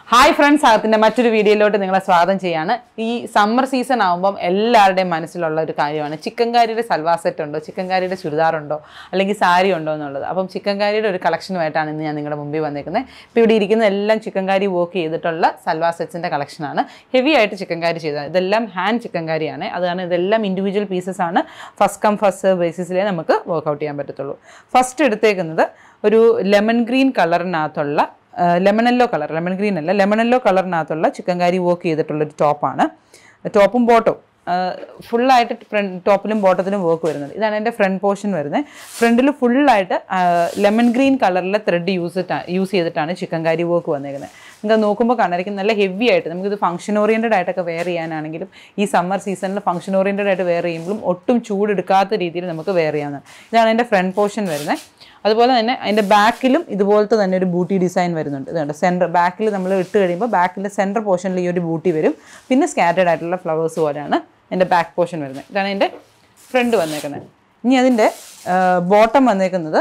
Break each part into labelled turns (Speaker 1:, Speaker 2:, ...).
Speaker 1: Hi friends, Agathinda mattoru video lotte ningale swadham cheyyana. Ee summer season avumbom ellarudeyum manasilulla oru karyamana. Chikankariയുടെ salwar set undo, Chikankariയുടെ churidar undo, അല്ലെങ്കിൽ സാരി ഉണ്ടോ എന്നുള്ളത്. അപ്പം ചിക്കൻകാരിയുടെ ഒരു കളക്ഷനുമായിട്ടാണ് ഇന്ന് ഞാൻ നിങ്ങളുടെ മുമ്പിൽ വന്നിരിക്കുന്നത്. ഇപ്പോൾ ഇവിടെ ഇരിക്കുന്ന എല്ലാം ചിക്കൻകാരി വർക്ക് ചെയ്തിട്ടുള്ള സൽവാർ സെറ്റ്സിന്റെ കളക്ഷനാണ്. ഹെവി ആയിട്ട് ചിക്കൻകാരി ചെയ്തത്. ഇതെല്ലാം ഹാൻഡ് ചിക്കൻകാരിയാണ്. അതാണ് ഇതെല്ലാം ഇൻഡിവിജ്വൽ പീസസ് ആണ്. ഫസ്റ്റ് കം ഫസ്റ്റ് ബേസിസിലേ നമുക്ക് വർക്ക് ഔട്ട് ചെയ്യാൻ പറ്റത്തുള്ളൂ. ഫസ്റ്റ് എടുത്തേക്കുന്നത് ഒരു ലെമൺ ഗ്രീൻ കളറിനകത്തുള്ള lemon yellow color, lemon green അല്ല lemon yellow കളറിനകത്തുള്ള ചിക്കൻകാരി വർക്ക് ചെയ്തിട്ടുള്ളൊരു ടോപ്പാണ്. ടോപ്പും ബോട്ടും ഫുള്ളായിട്ട് ടോപ്പിലും ബോട്ടത്തിലും വർക്ക് വരുന്നത്. ഇതാണ് എൻ്റെ ഫ്രണ്ട് പോർഷൻ വരുന്നത്. ഫ്രണ്ടിൽ ഫുള്ളായിട്ട് ലെമൺ ഗ്രീൻ കളറിലെ ത്രെഡ് യൂസ് ചെയ്തിട്ടാണ് ചിക്കൻകാരി വർക്ക് വന്നിരിക്കുന്നത്. നിങ്ങൾക്ക് നോക്കുമ്പോൾ കാണാതിരിക്കും നല്ല ഹെവി ആയിട്ട് നമുക്കിത് ഫംഗ്ഷൻ ഓറിയൻറ്റഡ് ആയിട്ടൊക്കെ വെയർ ചെയ്യാനാണെങ്കിലും ഈ സമ്മർ സീസണിൽ ഫംഗ്ഷൻ ഓറിയൻറ്റഡ് ആയിട്ട് വെയർ ചെയ്യുമ്പോഴും ഒട്ടും ചൂടെടുക്കാത്ത രീതിയിൽ നമുക്ക് വെയർ ചെയ്യാവുന്നതാണ്. ഇതാണ് എൻ്റെ ഫ്രണ്ട് പോർഷൻ വരുന്നത്. അതുപോലെ തന്നെ അതിൻ്റെ ബാക്കിലും ഇതുപോലത്തെ തന്നെ ഒരു ബൂട്ടി ഡിസൈൻ വരുന്നുണ്ട്. ഇതുണ്ട് സെൻറ്റർ ബാക്കിൽ നമ്മൾ ഇട്ട് കഴിയുമ്പോൾ ബാക്കിലെ സെൻറ്റർ പോർഷനിൽ ഈ ഒരു ബൂട്ടി വരും. പിന്നെ സ്കാറ്റേഡ് ആയിട്ടുള്ള ഫ്ലവേഴ്സ് പോലെയാണ് എൻ്റെ ബാക്ക് പോർഷൻ വരുന്നത്. ഇതാണ് എൻ്റെ ഫ്രണ്ട് വന്നേക്കുന്നത്. ഇനി അതിൻ്റെ ബോട്ടം വന്നേക്കുന്നത്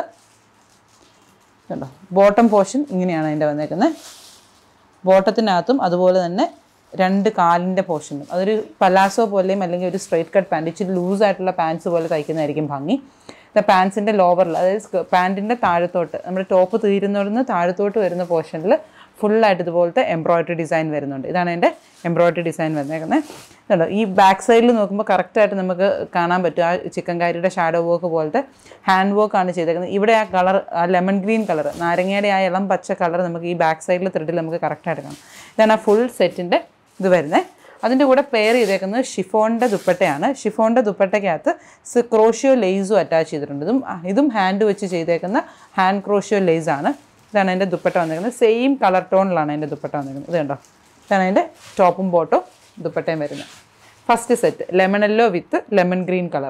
Speaker 1: കണ്ടോ, ബോട്ടം പോർഷൻ ഇങ്ങനെയാണ് അതിൻ്റെ വന്നേക്കുന്നത്. ബോട്ടത്തിനകത്തും അതുപോലെ തന്നെ രണ്ട് കാലിൻ്റെ പോർഷനും അതൊരു പലാസോ പോലെയും അല്ലെങ്കിൽ ഒരു സ്ട്രൈറ്റ് കട്ട് പാൻറ്റ് ഇച്ചിരി ലൂസായിട്ടുള്ള പാൻറ്റ്സ് പോലെ തയ്ക്കുന്നതായിരിക്കും ഭംഗി. പാൻസിൻ്റെ ലോവറിൽ അതായത് പാൻറ്റിൻ്റെ താഴത്തോട്ട് നമ്മുടെ ടോപ്പ് തീരുന്നോടുന്ന് താഴത്തോട്ട് വരുന്ന പോർഷനിൽ ഫുള്ളായിട്ട് ഇതുപോലത്തെ എംബ്രോയിഡറി ഡിസൈൻ വരുന്നുണ്ട്. ഇതാണ് എൻ്റെ എംബ്രോയിഡറി ഡിസൈൻ വന്നേക്കുന്നത്. കേട്ടോ, ഈ ബാക്ക് സൈഡിൽ നോക്കുമ്പോൾ കറക്റ്റായിട്ട് നമുക്ക് കാണാൻ പറ്റും ആ ചിക്കൻകാരിയുടെ ഷാഡോ വർക്ക് പോലത്തെ ഹാൻഡ് വർക്കാണ് ചെയ്തേക്കുന്നത്. ഇവിടെ ആ കളർ ആ ലെമൺ ഗ്രീൻ കളർ നാരങ്ങയുടെ ആ ഇളം പച്ച കളർ നമുക്ക് ഈ ബാക്ക് സൈഡിൽ ത്രെഡിൽ നമുക്ക് കറക്റ്റായിട്ട് കാണാം. ഇതാണ് ആ ഫുൾ സെറ്റിൻ്റെ ഇത് വരുന്നത്. അതിൻ്റെ കൂടെ പെയർ ചെയ്തേക്കുന്നത് ഷിഫോണിൻ്റെ ദുപ്പട്ടയാണ്. ഷിഫോണിൻ്റെ ദുപ്പട്ടയ്ക്കകത്ത് ക്രോഷ്യോ ലേസും അറ്റാച്ച് ചെയ്തിട്ടുണ്ട്. ഇതും ഹാൻഡ് വെച്ച് ചെയ്തേക്കുന്ന ഹാൻഡ് ക്രോഷ്യോ ലേസാണ്. ഇതാണ് എൻ്റെ ദുപ്പട്ട വന്നിരിക്കുന്നത്. സെയിം കളർ ടോണിലാണ് എൻ്റെ ദുപ്പട്ട വന്നിരിക്കുന്നത്. ഇത് കണ്ടോ, ഇതാണ് എൻ്റെ ടോപ്പും ബോട്ടും ദുപ്പട്ടയും വരുന്നത്. First set lemon yellow with lemon green colour.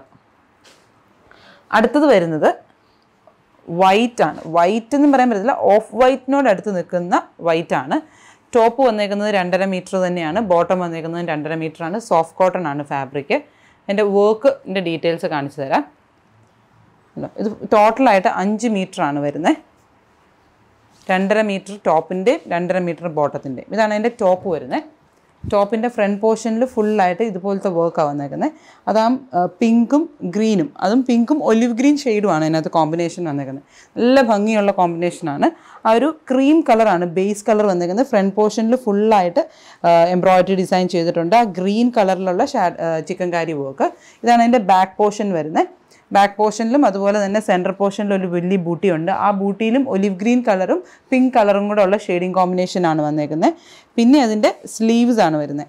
Speaker 1: അടുത്തത് വരുന്നത് വൈറ്റാണ്. വൈറ്റ് എന്നും പറയാൻ പറ്റത്തില്ല, ഓഫ് വൈറ്റിനോട് അടുത്ത് നിൽക്കുന്ന വൈറ്റാണ്. ടോപ്പ് വന്നേക്കുന്നത് 2.5 മീറ്റർ തന്നെയാണ്. ബോട്ടം വന്നേക്കുന്നത് 2.5 മീറ്ററാണ്. സോഫ്റ്റ് കോട്ടൺ ആണ് ഫാബ്രിക്. എൻ്റെ വർക്കിൻ്റെ ഡീറ്റെയിൽസ് കാണിച്ചു തരാം. ഇത് ടോട്ടലായിട്ട് 5 മീറ്ററാണ് വരുന്നത്. 2.5 മീറ്റർ ടോപ്പിൻ്റെയും 2.5 മീറ്റർ ബോട്ടത്തിൻ്റെയും. ഇതാണ് എൻ്റെ ടോപ്പ് വരുന്നത്. ടോപ്പിൻ്റെ ഫ്രണ്ട് പോർഷനിൽ ഫുള്ളായിട്ട് ഇതുപോലത്തെ വർക്കാണ് വന്നേക്കുന്നത്. അതാ പിങ്കും ഗ്രീനും, അതും പിങ്കും ഒലിവ് ഗ്രീൻ ഷെയ്ഡുമാണ് അതിനകത്ത് കോമ്പിനേഷൻ വന്നേക്കുന്നത്. നല്ല ഭംഗിയുള്ള കോമ്പിനേഷനാണ്. ആ ഒരു ക്രീം കളറാണ് ബേസ് കളർ വന്നേക്കുന്നത്. ഫ്രണ്ട് പോർഷനിൽ ഫുള്ളായിട്ട് എംബ്രോയിഡറി ഡിസൈൻ ചെയ്തിട്ടുണ്ട്. ആ ഗ്രീൻ കളറിലുള്ള ചിക്കൻകാരി വർക്ക്. ഇതാണ് അതിൻ്റെ ബാക്ക് പോർഷൻ വരുന്നത്. ബാക്ക് പോർഷനിലും അതുപോലെ തന്നെ സെൻറ്റർ പോർഷനിലും ഒരു വലിയ ബൂട്ടി ഉണ്ട്. ആ ബൂട്ടിയിലും ഒലിവ് ഗ്രീൻ കളറും പിങ്ക് കളറും കൂടെ ഉള്ള ഷെയ്ഡിങ് കോമ്പിനേഷനാണ് വന്നേക്കുന്നത്. പിന്നെ അതിൻ്റെ സ്ലീവ്സ് ആണ് വരുന്നത്.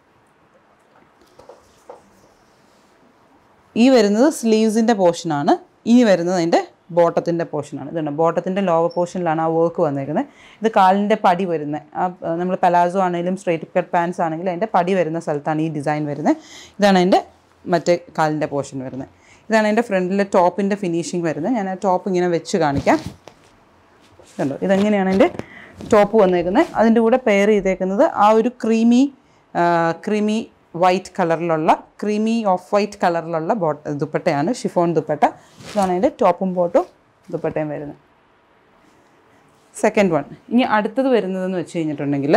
Speaker 1: ഈ വരുന്നത് സ്ലീവ്സിൻ്റെ പോർഷനാണ്. ഇനി വരുന്നത് അതിൻ്റെ ബോട്ടത്തിൻ്റെ പോർഷനാണ്. ഇതുണ്ട്, ബോട്ടത്തിൻ്റെ ലോവർ പോർഷനിലാണ് ആ വർക്ക് വന്നേക്കുന്നത്. ഇത് കാലിൻ്റെ പടി വരുന്നത്. ആ നമ്മൾ പലാസോ ആണെങ്കിലും സ്ട്രൈറ്റ് കട്ട് പാൻസ് ആണെങ്കിലും അതിൻ്റെ പടി വരുന്ന സ്ഥലത്താണ് ഈ ഡിസൈൻ വരുന്നത്. ഇതാണ് അതിൻ്റെ മറ്റേ കാലിൻ്റെ പോർഷൻ വരുന്നത്. ഇതാണ് എൻ്റെ ഫ്രണ്ടിലെ ടോപ്പിൻ്റെ ഫിനിഷിങ് വരുന്നത്. ഞാൻ ആ ടോപ്പ് ഇങ്ങനെ വെച്ച് കാണിക്കാം. കണ്ടോ, ഇതെങ്ങനെയാണ് എൻ്റെ ടോപ്പ് വന്നേക്കുന്നത്. അതിൻ്റെ കൂടെ പെയർ ചെയ്തേക്കുന്നത് ആ ഒരു ക്രീമി വൈറ്റ് കളറിലുള്ള ക്രീമി ഓഫ് വൈറ്റ് കളറിലുള്ള ദുപ്പട്ടയാണ്. ഷിഫോൺ ദുപ്പട്ട. ഇതാണ് അതിൻ്റെ ടോപ്പും ബോട്ടും ദുപ്പട്ടയും വരുന്നത്. Second one. ഇനി അടുത്തത് വരുന്നതെന്ന് വെച്ച് കഴിഞ്ഞിട്ടുണ്ടെങ്കിൽ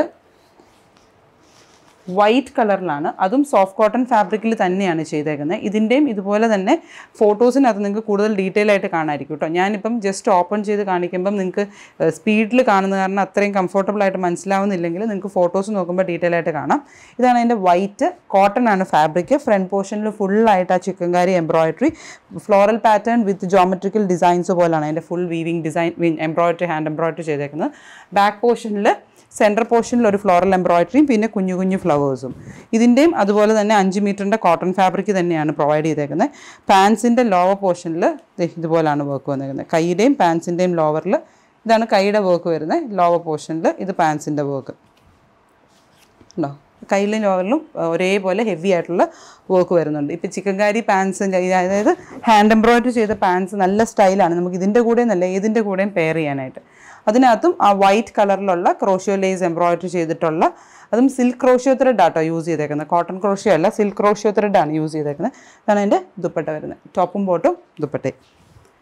Speaker 1: വൈറ്റ് കളറിലാണ്. അതും സോഫ്റ്റ് കോട്ടൺ ഫാബ്രിക്കിൽ തന്നെയാണ് ചെയ്തേക്കുന്നത്. ഇതിൻ്റെയും ഇതുപോലെ തന്നെ ഫോട്ടോസിനകത്ത് നിങ്ങൾക്ക് കൂടുതൽ ഡീറ്റെയിൽ ആയിട്ട് കാണാമായിരിക്കും കേട്ടോ. ഞാനിപ്പം ജസ്റ്റ് ഓപ്പൺ ചെയ്ത് കാണിക്കുമ്പം നിങ്ങൾക്ക് സ്പീഡിൽ കാണുന്ന കാരണം അത്രയും കംഫർട്ടബിൾ ആയിട്ട് മനസ്സിലാവുന്നില്ലെങ്കിൽ നിങ്ങൾക്ക് ഫോട്ടോസ് നോക്കുമ്പോൾ ഡീറ്റെയിൽ ആയിട്ട് കാണാം. ഇതാണ് അതിൻ്റെ വൈറ്റ് കോട്ടൺ ആണ് ഫാബ്രിക്. ഫ്രണ്ട് പോർഷനിൽ ഫുള്ളായിട്ട് ആ chikankari embroidery floral pattern with geometrical designs പോലെയാണ് അതിൻ്റെ full weaving design embroidery hand embroidery ചെയ്തേക്കുന്നത്. ബാക്ക് പോർഷനിൽ സെൻറ്റർ പോർഷനിൽ ഒരു ഫ്ലോറൽ എംബ്രോയിഡറിയും പിന്നെ കുഞ്ഞു കുഞ്ഞു ഫ്ലവേഴ്സും. ഇതിൻ്റെയും അതുപോലെ തന്നെ 5 മീറ്ററിൻ്റെ കോട്ടൺ ഫാബ്രിക് തന്നെയാണ് പ്രൊവൈഡ് ചെയ്തേക്കുന്നത്. പാൻസിൻ്റെ ലോവർ പോർഷനിൽ ഇതുപോലെയാണ് വർക്ക് വന്നേക്കുന്നത്. കൈയുടെയും പാൻസിൻ്റെയും ലോവറിൽ ഇതാണ് കൈയുടെ വർക്ക് വരുന്നത്. ലോവർ പോർഷനിൽ ഇത് പാൻസിൻ്റെ വർക്ക് ഉണ്ടോ. കയ്യിലും ലോവറിലും ഒരേപോലെ ഹെവി ആയിട്ടുള്ള വർക്ക് വരുന്നുണ്ട്. ഇപ്പോൾ ചിക്കൻകാരി പാൻസ് അതായത് ഹാൻഡ് എംബ്രോയിഡറി ചെയ്ത പാൻസ് നല്ല സ്റ്റൈലാണ്. നമുക്ക് ഇതിൻ്റെ കൂടെ നല്ല ഏതിൻ്റെ കൂടെയും പെയർ ചെയ്യാനായിട്ട്. അതിനകത്തും ആ വൈറ്റ് കളറിലുള്ള ക്രോഷ്യോ ലേസ് എംബ്രോയിഡറി ചെയ്തിട്ടുള്ള, അതും സിൽക്ക് ക്രോഷ്യോ ത്രെഡാട്ടോ യൂസ് ചെയ്തേക്കുന്നത്. കോട്ടൺ ക്രോഷ്യോ അല്ല, സിൽക്ക് ക്രോഷ്യോ ത്രെഡാണ് യൂസ് ചെയ്തേക്കുന്നത്. അതാണ് അതിൻ്റെ ദുപ്പട്ട വരുന്നത്. ടോപ്പും ബോട്ടും ദുപ്പട്ടയും.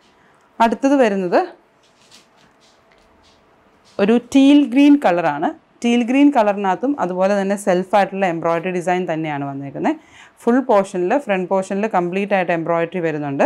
Speaker 1: അടുത്തത് വരുന്നത് ഒരു ടീൽ ഗ്രീൻ കളറാണ്. ടീൽ ഗ്രീൻ കളറിനകത്തും അതുപോലെ തന്നെ സെൽഫായിട്ടുള്ള എംബ്രോയിഡറി ഡിസൈൻ തന്നെയാണ് വന്നേക്കുന്നത്. ഫുൾ പോർഷനിൽ ഫ്രണ്ട് പോർഷനിൽ കംപ്ലീറ്റ് ആയിട്ട് എംബ്രോയിഡറി വരുന്നുണ്ട്.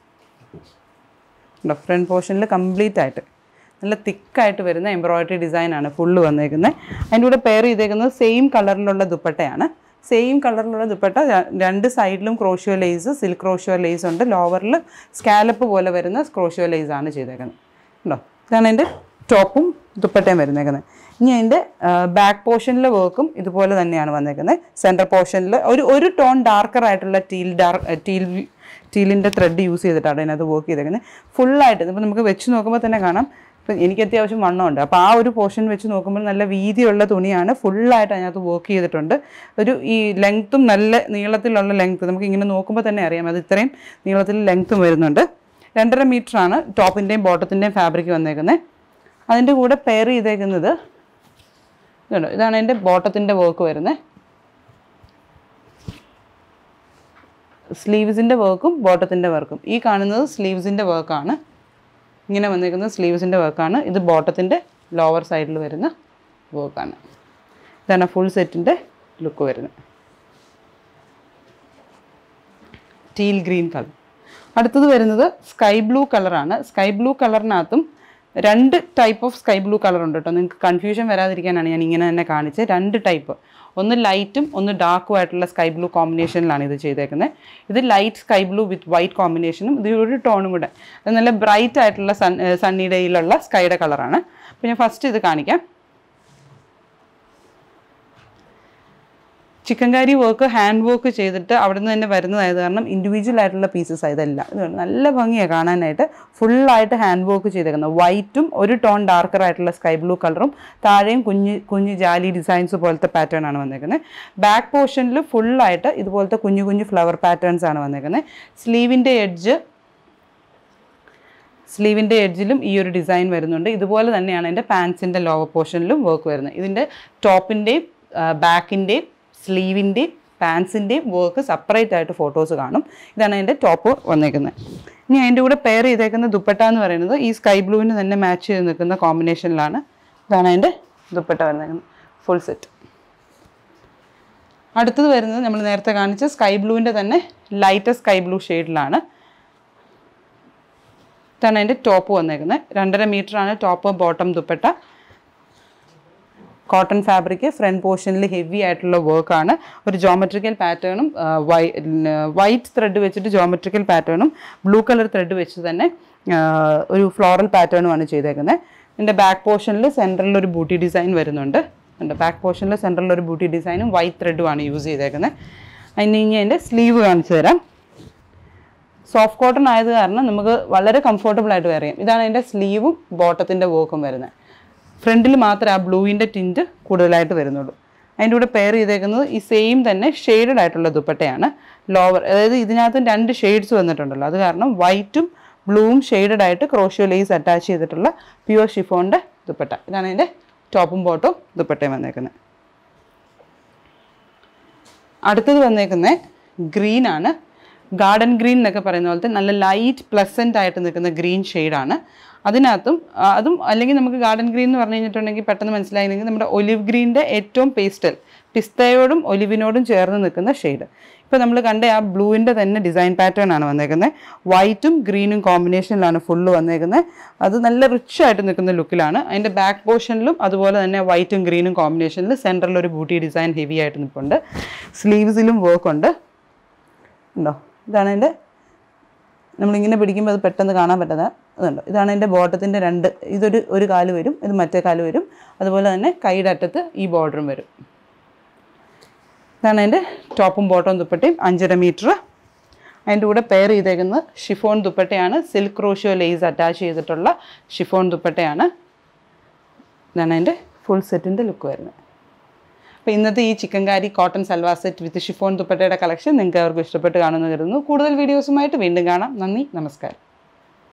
Speaker 1: ഫ്രണ്ട് പോർഷനിൽ കംപ്ലീറ്റ് ആയിട്ട് നല്ല തിക്കായിട്ട് വരുന്ന എംബ്രോയിഡറി ഡിസൈനാണ് ഫുള്ള് വന്നേക്കുന്നത്. അതിൻ്റെ കൂടെ പെയർ ചെയ്തേക്കുന്നത് സെയിം കളറിലുള്ള ദുപ്പട്ടയാണ്. സെയിം കളറിലുള്ള ദുപ്പട്ട, രണ്ട് സൈഡിലും crochet lace, silk crochet lace ഉണ്ട്. ലോവറിൽ സ്കാലപ്പ് പോലെ വരുന്ന ക്രോഷ്യോ ലേസാണ് ചെയ്തേക്കുന്നത്. ഉണ്ടോ? ഇതാണ് എൻ്റെ ടോപ്പും ദുപ്പട്ടയും വരുന്നേക്കുന്നത്. ഇനി അതിൻ്റെ ബാക്ക് പോർഷനിലെ വർക്കും ഇതുപോലെ തന്നെയാണ് വന്നേക്കുന്നത്. സെൻറ്റർ പോർഷനിൽ ഒരു ടോൺ ഡാർക്കർ ആയിട്ടുള്ള ടീലിൻ്റെ ത്രെഡ് യൂസ് ചെയ്തിട്ടാണ് അതിനകത്ത് വർക്ക് ചെയ്തേക്കുന്നത്. ഫുള്ളായിട്ട് ഇപ്പോൾ നമുക്ക് വെച്ച് നോക്കുമ്പോൾ തന്നെ കാണാം. ഇപ്പം എനിക്ക് അത്യാവശ്യം വണ്ണമുണ്ട്. അപ്പോൾ ആ ഒരു പോർഷൻ വെച്ച് നോക്കുമ്പോൾ നല്ല വീതിയുള്ള തുണിയാണ്. ഫുള്ളായിട്ട് അതിനകത്ത് വർക്ക് ചെയ്തിട്ടുണ്ട്. ഈ ലെങ്ത്തും നല്ല നീളത്തിലുള്ള ലെങ്ത്ത് നമുക്ക് ഇങ്ങനെ നോക്കുമ്പോൾ തന്നെ അറിയാം. അത് ഇത്രയും നീളത്തിൽ ലെങ്ത്തും വരുന്നുണ്ട്. 2.5 മീറ്ററാണ് ടോപ്പിൻ്റെയും ബോട്ടത്തിൻ്റെയും ഫാബ്രിക് വന്നേക്കുന്നത്. അതിൻ്റെ കൂടെ പെയർ ചെയ്തേക്കുന്നത് ഇതാണ് എൻ്റെ ബോട്ടത്തിൻ്റെ വർക്ക് വരുന്നത്. സ്ലീവ്സിൻ്റെ വർക്കും ബോട്ടത്തിൻ്റെ വർക്കും. ഈ കാണുന്നത് സ്ലീവ്സിൻ്റെ വർക്കാണ്. ഇങ്ങനെ വന്നിരിക്കുന്നത് സ്ലീവ്സിൻ്റെ വർക്കാണ്. ഇത് ബോട്ടത്തിൻ്റെ ലോവർ സൈഡിൽ വരുന്ന വർക്കാണ്. ഇതാണ് ഫുൾ സെറ്റിൻ്റെ ലുക്ക് വരുന്നത്. Teal green colour. അടുത്തത് വരുന്നത് സ്കൈ ബ്ലൂ കളറാണ്. സ്കൈ ബ്ലൂ കളറിനകത്തും 2 type of sky blue colour ഉണ്ട് കേട്ടോ. നിങ്ങൾക്ക് കൺഫ്യൂഷൻ വരാതിരിക്കാനാണ് ഞാൻ ഇങ്ങനെ തന്നെ കാണിച്ചത്. 2 ടൈപ്പ്, ഒന്ന് ലൈറ്റും ഒന്ന് ഡാർക്കും ആയിട്ടുള്ള സ്കൈ ബ്ലൂ കോമ്പിനേഷനിലാണ് ഇത് ചെയ്തേക്കുന്നത്. ഇത് light sky blue with white കോമ്പിനേഷനും ഇത് ഒരു ടോണും കൂടെ. അത് നല്ല ബ്രൈറ്റ് ആയിട്ടുള്ള സണ്ണി ഡേയിലുള്ള സ്കൈയുടെ കളറാണ്. അപ്പോൾ ഞാൻ ഫസ്റ്റ് ഇത് കാണിക്കാം. ചിക്കൻകാരി വർക്ക് ഹാൻഡ് വർക്ക് ചെയ്തിട്ട് അവിടെ നിന്ന് തന്നെ വരുന്നതായത് കാരണം ഇൻഡിവിജ്വൽ ആയിട്ടുള്ള പീസസ് ഇതെല്ലാം നല്ല ഭംഗിയാണ് കാണാനായിട്ട്. ഫുള്ളായിട്ട് ഹാൻഡ് വർക്ക് ചെയ്തേക്കുന്നത്. വൈറ്റും ഒരു ടോൺ ഡാർക്കർ ആയിട്ടുള്ള സ്കൈ ബ്ലൂ കളറും താഴെയും കുഞ്ഞു ജാലി ഡിസൈൻസ് പോലത്തെ പാറ്റേൺ ആണ് വന്നേക്കുന്നത്. ബാക്ക് പോർഷനിൽ ഫുള്ളായിട്ട് ഇതുപോലത്തെ കുഞ്ഞു ഫ്ലവർ പാറ്റേൺസ് ആണ് വന്നേക്കുന്നത്. സ്ലീവിൻ്റെ എഡ്ജിലും ഈ ഒരു ഡിസൈൻ വരുന്നുണ്ട്. ഇതുപോലെ തന്നെയാണ് എൻ്റെ പാൻസിൻ്റെ ലോവർ പോർഷനിലും വർക്ക് വരുന്നത്. ഇതിൻ്റെ ടോപ്പിൻ്റെയും ബാക്കിൻ്റെയും സ്ലീവിൻ്റെയും പാൻസിൻ്റെയും വർക്ക് സെപ്പറേറ്റ് ആയിട്ട് ഫോട്ടോസ് കാണും. ഇതാണ് എൻ്റെ ടോപ്പ് വന്നേക്കുന്നത്. ഇനി അതിൻ്റെ കൂടെ പെയർ ചെയ്തേക്കുന്ന ദുപ്പട്ട എന്ന് പറയുന്നത് ഈ സ്കൈ ബ്ലൂവിന് തന്നെ മാച്ച് ചെയ്ത് നിൽക്കുന്ന കോമ്പിനേഷനിലാണ്. ഇതാണ് അതിൻ്റെ ദുപ്പട്ട വന്നേക്കുന്നത് ഫുൾ സെറ്റ്. അടുത്തത് വരുന്നത് നമ്മൾ നേരത്തെ കാണിച്ച സ്കൈ ബ്ലൂവിൻ്റെ തന്നെ ലൈറ്റർ സ്കൈ ബ്ലൂ ഷെയ്ഡിലാണ്. ഇതാണ് അതിൻ്റെ ടോപ്പ് വന്നേക്കുന്നത്. 2.5 മീറ്ററാണ് top bottom dupatta. Cotton fabric, front പോർഷനിൽ ഹെവി ആയിട്ടുള്ള വർക്കാണ്. ഒരു ജോമെട്രിക്കൽ പാറ്റേണും വൈറ്റ് ത്രെഡ് വെച്ചിട്ട് ജോമെട്രിക്കൽ പാറ്റേണും ബ്ലൂ കളർ ത്രെഡ് വെച്ച് തന്നെ ഒരു ഫ്ലോറൽ പാറ്റേണുമാണ് ചെയ്തേക്കുന്നത്. ഇതിൻ്റെ ബാക്ക് പോർഷനിൽ സെൻറ്ററിൽ ഒരു ബൂട്ടി ഡിസൈൻ വരുന്നുണ്ട്. ബാക്ക് പോർഷനിൽ സെൻറ്ററിൽ ഒരു ബൂട്ടി ഡിസൈനും വൈറ്റ് ത്രെഡുമാണ് യൂസ് ചെയ്തേക്കുന്നത്. അതിന് ഇനി അതിൻ്റെ സ്ലീവ് കാണിച്ചു തരാം. സോഫ്റ്റ് കോട്ടൺ ആയത് കാരണം നമുക്ക് വളരെ കംഫർട്ടബിൾ ആയിട്ട് വെയർ ചെയ്യാം. ഇതാണ് അതിൻ്റെ സ്ലീവും ബോട്ടത്തിൻ്റെ വർക്കും വരുന്നത്. ഫ്രണ്ടിൽ മാത്രമേ ആ ബ്ലൂവിൻ്റെ ടിൻറ്റ് കൂടുതലായിട്ട് വരുന്നുള്ളൂ. അതിൻ്റെ കൂടെ പെയർ ചെയ്തേക്കുന്നത് ഈ സെയിം തന്നെ ഷെയ്ഡഡ് ആയിട്ടുള്ള ദുപ്പട്ടയാണ്. ലോവർ, അതായത് ഇതിനകത്ത് 2 ഷെയ്ഡ്സ് വന്നിട്ടുണ്ടല്ലോ, അത് കാരണം വൈറ്റും ബ്ലൂവും ഷെയ്ഡഡ് ആയിട്ട് ക്രോഷ്യോ ലേസ് അറ്റാച്ച് ചെയ്തിട്ടുള്ള പ്യുവർ ഷിഫോണിൻ്റെ ദുപ്പട്ട. ഇതാണ് അതിൻ്റെ ടോപ്പും ബോട്ടും ദുപ്പട്ടയും വന്നേക്കുന്നത്. അടുത്തത് വന്നേക്കുന്നത് ഗ്രീനാണ്. ഗാർഡൻ ഗ്രീൻ എന്നൊക്കെ പറയുന്ന പോലത്തെ നല്ല ലൈറ്റ് പ്ലസൻ്റ് ആയിട്ട് നിൽക്കുന്ന ഗ്രീൻ ഷെയ്ഡാണ്. അതിനകത്തും അതും അല്ലെങ്കിൽ നമുക്ക് ഗാർഡൻ ഗ്രീൻ എന്ന് പറഞ്ഞു കഴിഞ്ഞിട്ടുണ്ടെങ്കിൽ പെട്ടെന്ന് മനസ്സിലായെങ്കിൽ നമ്മുടെ ഒലിവ് ഗ്രീനിൻ്റെ ഏറ്റവും പിസ്തയോടും ഒലിവിനോടും ചേർന്ന് നിൽക്കുന്ന ഷെയ്ഡ്. ഇപ്പോൾ നമ്മൾ കണ്ട ആ ബ്ലൂവിൻ്റെ തന്നെ ഡിസൈൻ പാറ്റേൺ ആണ് വന്നേക്കുന്നത്. വൈറ്റും ഗ്രീനും കോമ്പിനേഷനിലാണ് ഫുള്ള് വന്നേക്കുന്നത്. അത് നല്ല റിച്ച് ആയിട്ട് നിൽക്കുന്ന ലുക്കിലാണ്. അതിൻ്റെ ബാക്ക് പോർഷനിലും അതുപോലെ തന്നെ വൈറ്റും ഗ്രീനും കോമ്പിനേഷനിൽ സെൻറ്ററിൽ ഒരു ബൂട്ടി ഡിസൈൻ ഹെവി ആയിട്ട് നിൽപ്പുണ്ട്. സ്ലീവ്സിലും വർക്കുണ്ട്. ഉണ്ടോ? ഇതാണ് അതിൻ്റെ, നമ്മളിങ്ങനെ പിടിക്കുമ്പോൾ അത് പെട്ടെന്ന് കാണാൻ പറ്റുന്നത് അതുണ്ട്. ഇതാണ് എൻ്റെ ബോട്ടത്തിൻ്റെ ഒരു കാല് വരും, ഇത് മറ്റേ കാല് വരും. അതുപോലെ തന്നെ കൈയുടെ അറ്റത്ത് ഈ ബോർഡറും വരും. ഇതാണ് അതിൻ്റെ ടോപ്പും ബോട്ടവും ദുപ്പട്ടയും. 5.5 മീറ്റർ. അതിൻ്റെ കൂടെ പെയർ ചെയ്തേക്കുന്നത് ഷിഫോൺ ദുപ്പട്ടയാണ്. സിൽക്ക് ക്രോഷ്യോ ലേസ് അറ്റാച്ച് ചെയ്തിട്ടുള്ള ഷിഫോൺ ദുപ്പട്ടയാണ്. ഇതാണ് അതിൻ്റെ ഫുൾ സെറ്റിൻ്റെ ലുക്ക് വരുന്നത്. അപ്പോൾ ഇന്നത്തെ ഈ chikankari cotton salwar set with chiffon ദുപ്പട്ടയുടെ കളക്ഷൻ നിങ്ങൾക്ക് അവർക്ക് ഇഷ്ടപ്പെട്ട് കാണുമെന്ന് കരുതുന്നു. കൂടുതൽ വീഡിയോസുമായിട്ട് വീണ്ടും കാണാം. നന്ദി, നമസ്കാരം.